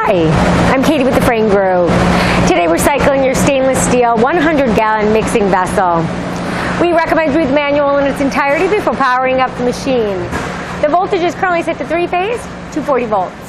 Hi, I'm Katie with the Frain Group. Today we're cycling your stainless steel 100-gallon mixing vessel. We recommend read the manual in its entirety before powering up the machine. The voltage is currently set to 3-phase, 240 volts.